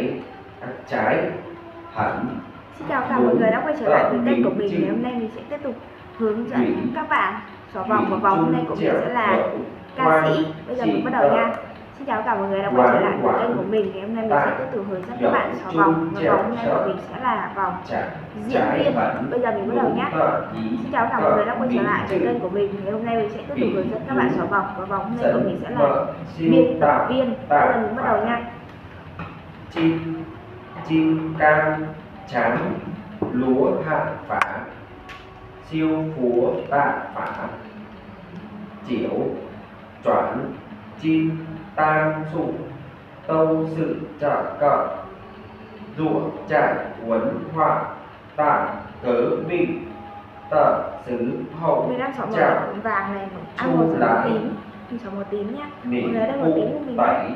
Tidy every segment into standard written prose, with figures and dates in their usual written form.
trái hẳn. Xin chào cả mọi người đã quay trở lại với kênh của mình. Ngày hôm nay mình sẽ tiếp tục hướng dẫn các bạn xóa vòng, và vòng hôm nay của mình sẽ là ca sĩ. Bây giờ mình bắt đầu nha. Xin chào cả mọi người đã quay trở lại với kênh của mình. Ngày hôm nay mình sẽ tiếp tục hướng dẫn các bạn xóa vòng, và vòng hôm nay của mình sẽ là vòng diễn viên. Bây giờ mình bắt đầu nhé. Xin chào cả mọi người đã quay trở lại với kênh của mình. Ngày hôm nay mình sẽ tiếp tục hướng dẫn các bạn xóa vòng, và vòng hôm nay của mình sẽ là biên tập viên. Bây giờ mình bắt đầu nha. Chim cang trắng lúa hạ phá, siêu phúa tạ phá, chiểu choán chim tan sụ, tâu sự trả cợ, rủa trải quấn họa, tạ cớ định tờ xứ hậu. Mình đang xóa màu vàng này, màu xóa tím. Mình xóa màu tím nhé. Mọi người đang màu tím của mình. Tẩy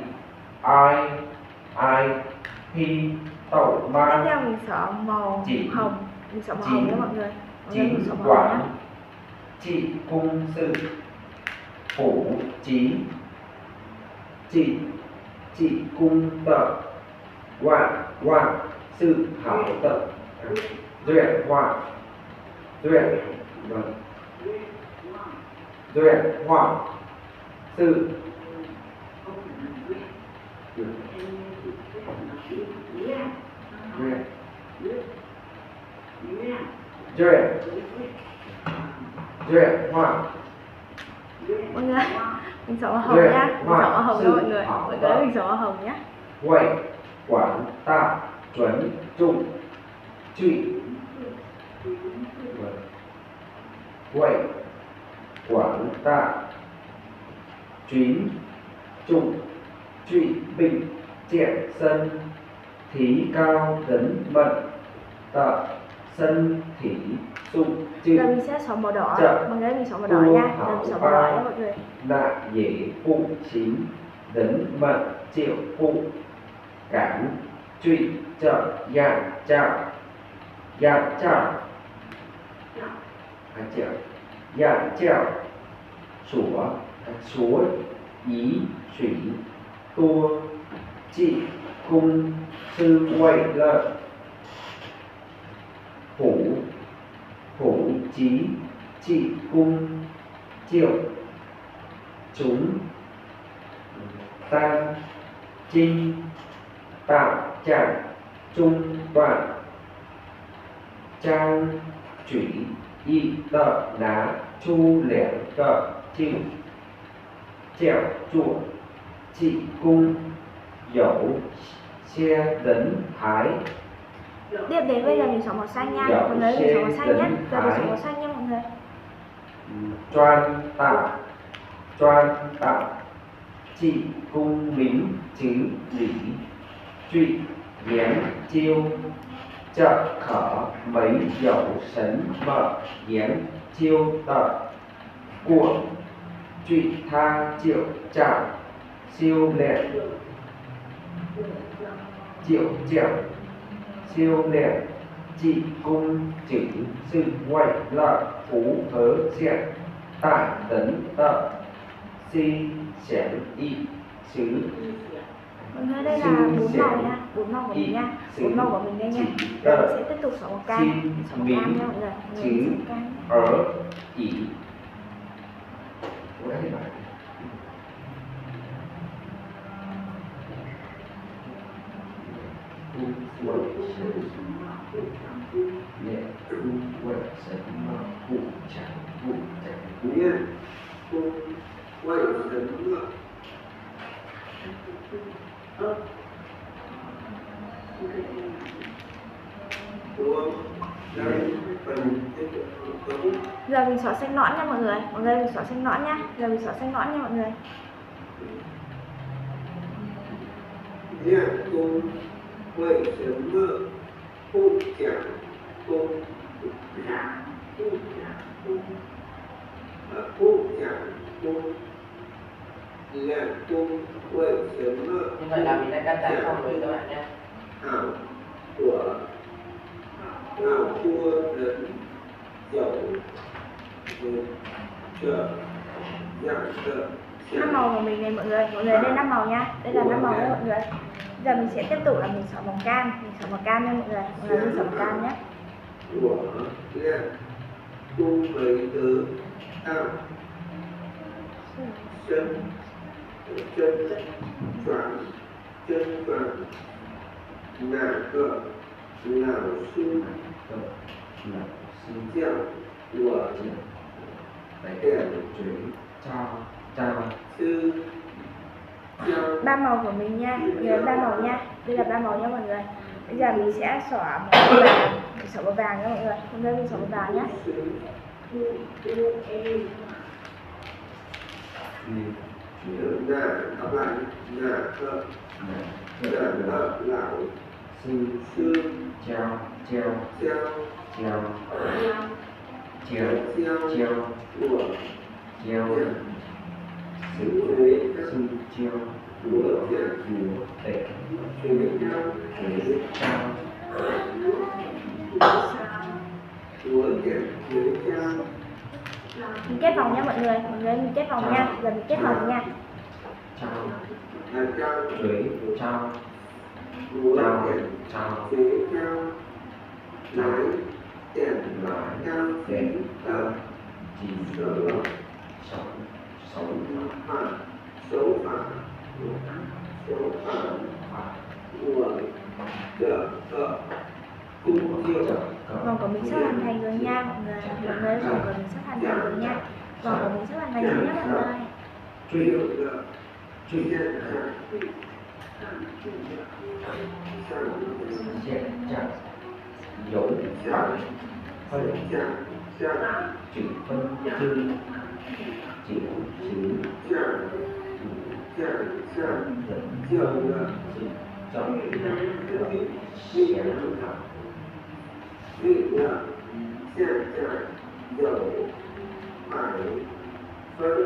ai khi tẩu ma. Tiếp theo mình xóa màu hồng. Mình xóa màu hồng nha mọi người. Chính quản trị cung sự phủ trí, trị cung tợ hoạn sự hảo tợ, duyệt hoạn sự duyệt hoạn. Mọi người, mình xóa màu hồng nhá. Mình xóa màu hồng cho mọi người. Mọi người mình xóa màu hồng nhá. Quậy quán tạ chuẩn trung trụy. Quậy quán tạ chuyến trung trụy bình triện sân thí cao dấn mận tạ sân thí dụng chữ. Giờ mình sẽ xóa màu đỏ. Mọi người mình xóa màu đỏ nha. Giờ mình xóa màu đỏ nha mọi người. Nạ dễ phụ chín dấn mận triệu phụ cản trụy trợ dạng chảo dạng chảo súa ý thủy tua trị cung sư quậy lợi hổ trí trị cung triệu chúng tan trinh tạo trạng trung đoạn trang chủy y tợ ná chu lẻn cợ chịu trẹo chùa trị cung dẫu xe dấn thái. Tiếp đến bây giờ mình xóa màu xanh nha. Mọi người mình xóa màu xanh nhé. Giờ mình xóa màu xanh nha mọi người. Choan tạo trị cung lính chứ lý trụy giếng chiêu trợ khở mấy dẫu sấn mở giếng chiêu tợ của trụy tha triệu trảo siêu lẹn triệu trẻo siêu lẹn trị cung chữ sự quậy lợi phú hớ diện tại tấn tợ si xẻn y xứ. Mọi người đây là 4 màu nha, 4 màu của mình nha, 4 màu của mình đây nha. Giờ mình sẽ tiếp tục xóa màu cam, xóa màu cam nha mọi người. Chứ ở ý. Giờ mình xóa xanh nõn nha mọi người. Mọi người mình xóa xanh nõn nha. Giờ mình xóa xanh nõn nha mọi người. Vậy sớm mơ phụ chẳng phụ là cung vậy sớm mơ. Như vậy là mình đã cắt ra xong rồi các bạn nhé. Ảo của ảo thua đến dẫu trợ dạng trợ 5 màu của mình này mọi người. Mọi người đây 5 màu nha. Đây là 5 màu đấy mọi người. Giờ mình sẽ tiếp tục là mình xỏ vòng cam, mình xỏ vòng cam nha mọi người. Mọi người mình xỏ vòng cam nhé. Của lên tu mấy tứ tam chân choáng ngả cờ lão sư教我点 chào sư教 Ba màu của mình nha, mọi người, ba màu nha. Đây là ba màu nha mọi người. Bây giờ mình sẽ xỏ màu vàng, mình xỏ màu vàng nha mọi người. Hôm nay mình xỏ màu vàng nhé. ngả các bạn ngả cờ lão sư chào giáo của sư chiêu của tệ chào Mình kết vòng nha mọi người. Mọi người mình kết vòng nha. Giờ mình kết vòng nha. chào chào chuối chào lái tiền cao đèn tờ chỉ sở sống phạt số phạt của trợ cung chiêu Vòng của mình sắp hoàn thành rồi nha mọi người. Mọi người vòng của mình sắp hoàn thành rồi nha. Vòng của mình sắp hoàn thành rồi nhé mọi người. chiêu trợ hiện sẽ chặt dấu bản phân chỉ phân tư chỉ xứ dẫn chọn sẽ học 力量现在有百分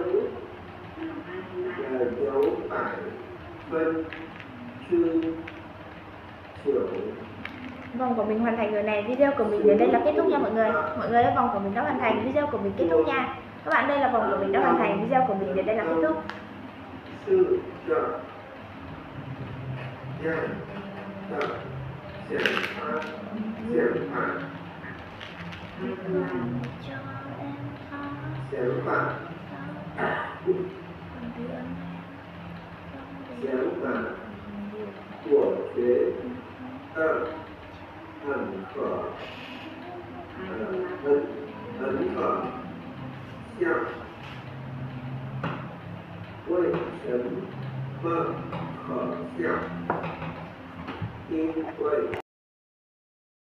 之9 Vòng của mình hoàn thành rồi này. Video của mình đến đây là kết thúc nha mọi người. Mọi người ơi, vòng của mình đã hoàn thành, video của mình kết thúc nha. Các bạn, đây là vòng của mình đã hoàn thành, video của mình đến đây là kết thúc. sư trợ nhân trợ显phát显phạt显phạt显phạt của thế ơ hẳn khở hẳn khở xiang为什么可笑？因为